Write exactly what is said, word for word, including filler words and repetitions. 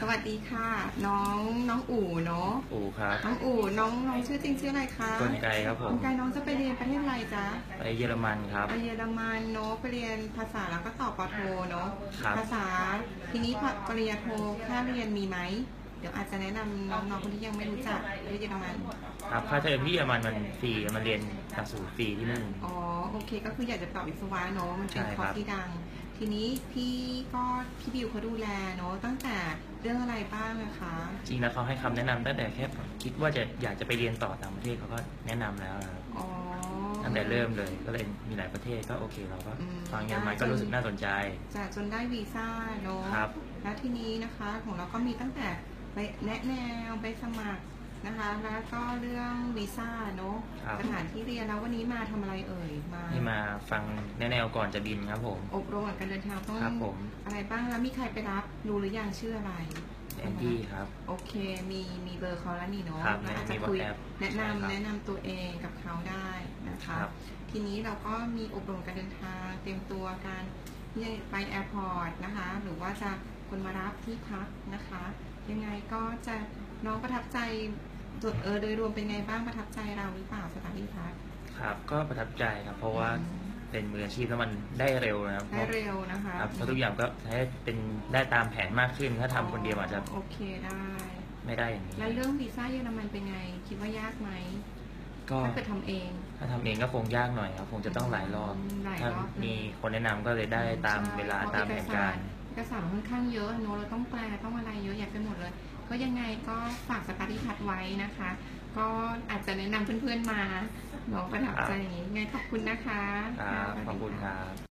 วัสดีค่ะน้องน้องอู๋เนาะอู๋ครับน้องอู๋น้องน้องชื่อจริงชื่ออะไรคะกลไกครับผมกลไกน้องจะไปเรียนประเทศอะไรจ๊ะไปเยอรมันครับไปเยอรมันเนาะไปเรียนภาษาแล้วก็ต่อปอโทเนาะครับภาษาทีนี้ปริญญาโทค่าเรียนมีไหมเดี๋ยวอาจจะแนะนำน้องๆคนที่ยังไม่รู้จักเรื่องเยอรมันครับค่าเทอมที่เยอรมันมันฟรีมันเรียนหลักสูตรฟรีที่นู่นอ๋อโอเคก็คืออยากจะต่อวิศวะเนาะมันเป็นคอร์สที่ดังทีนี้พี่ก็พี่บิวเขาดูแลเนาะตั้งแต่เรื่องอะไรบ้างนะคะจริงแล้วเขาให้คำแนะนำตั้งแต่แค่คิดว่าจะอยากจะไปเรียนต่อต่างประเทศเขาก็แนะนำแล้วนะครับตั้งแต่เริ่มเลยก็เลยมีหลายประเทศก็โอเคเราก็ฟังเยอรมันก็รู้สึกน่าสนใจจะจนได้วีซ่าเนาะแล้วทีนี้นะคะของเราก็มีตั้งแต่ไปแนะแนวไปสมัครนะคะแล้วก็เรื่องวีซ่าเนาะสถานที่เรียนแล้ววันนี้มาทำอะไรเอ่ยมาให้มาฟังแนะแนวก่อนจะบินครับผมอบรมการเดินทางต้องอะไรบ้างแล้วมีใครไปรับรู้หรือยังชื่ออะไรแอนดี้ครับโอเคมีมีเบอร์เขาแล้วนี่เนาะแล้วอาจจะคุยแนะนำแนะนำตัวเองกับเขาได้นะคะทีนี้เราก็มีอบรมการเดินทางเตรียมตัวการที่จะไปแอร์พอร์ตนะคะหรือว่าจะคนมารับที่พักนะคะยังไงก็จะน้องประทับใจจุดเออโดยรวมเป็นไงบ้างประทับใจเราหรือเปล่าสถานที่พักครับก็ประทับใจครับเพราะว่าเป็นมืออาชีพแล้วมันได้เร็วนะครับได้เร็วนะคะครับเพราะทุกอย่างก็ให้เป็นได้ตามแผนมากขึ้นถ้าทำคนเดียวอาจจะโอเคได้ไม่ได้อย่างนี้แล้วเรื่องวีซ่าเยอรมันเป็นไงคิดว่ายากไหมก็ถ้าเกิดทำเองถ้าทำเองก็คงยากหน่อยครับคงจะต้องหลายรอบถ้ามีคนแนะนำก็เลยได้ตามเวลาตามแผนการเอกสารค่อนข้างเยอะโน้ตเราต้องแปลต้องอะไรเยอะแยะไปหมดเลยก็ยังไงก็ฝากสตาร์ทที่พัดไว้นะคะก็อาจจะแนะนำเพื่อนๆมาน้องประทับใจอย่างนี้ไงขอบคุณนะคะขอบคุณครับ